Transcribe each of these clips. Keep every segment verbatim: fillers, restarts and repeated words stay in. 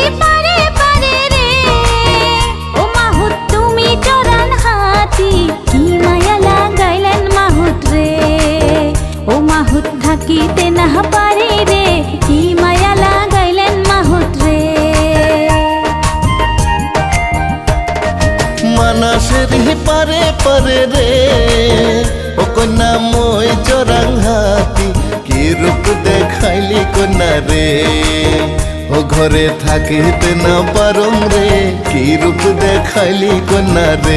পারে পারে রে ও মাহুত তুমি চরান হাতি কি মায়া লাগাইলেন মাহুত রে ও মাহুত থাকিতে না পারে রে কি মায়া লাগাইলেন মাহুত রে মানাসেরি পারে পারে রে ও কন্যা মই চরাং হাতি কি রূপ দেখাইলি কন্যা রে ও ঘরে থাকিতে না পারং রে কি রূপ দেখাইলি কন্যা রে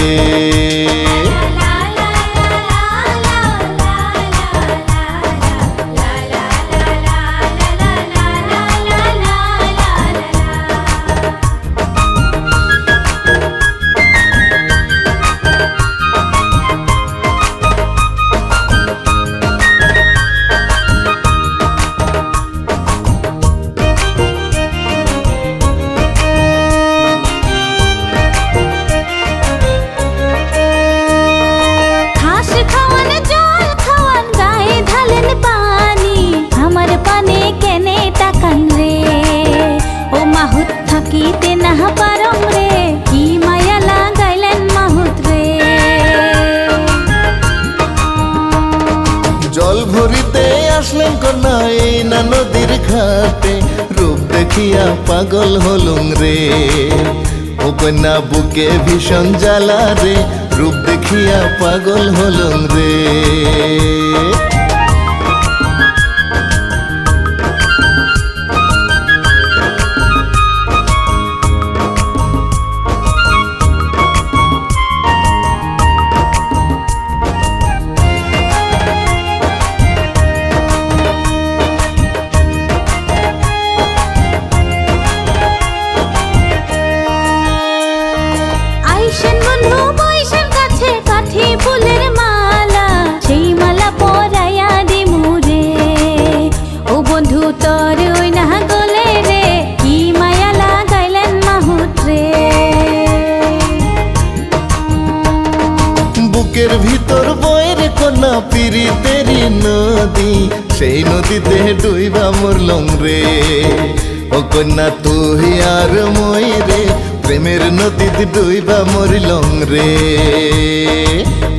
থাকিতে না পারং রে কি মায়া লাগাইলেন মাহুত রে জল ভরিতে আসলেন কন্যা এই না নদীর ঘাটে রূপ দেখিয়া পাগল হলুম রে ও কন্যা বুকে ভীষণ জ্বালা রে রূপ দেখিয়া পাগল হলুম রে ফুলের মালা সেই মালা পরাইয়া দিমু রে ও বন্ধু তোর ওই না গলে রে কি মায়া লাগাইলেন মাহুত রে বুকের ভিতর বয়ের কন্যা পিরিতেরি নদী সেই নদীতে ডুইবা মরলং রে ও কন্যা তুই আর মই রে প্রেমের নদীতে ডুইবা মরিলং রে